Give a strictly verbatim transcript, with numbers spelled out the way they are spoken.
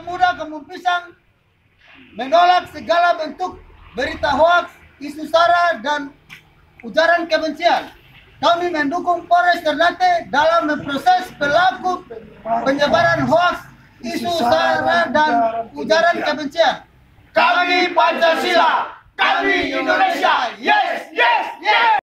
Muda Kampung Pisang menolak segala bentuk berita hoaks, isu sara, dan ujaran kebencian. Kami mendukung Polres Ternate dalam memproses pelaku penyebaran hoaks, isu sara, dan ujaran kebencian. Kami Pancasila, kami Indonesia, yes, yes, yes!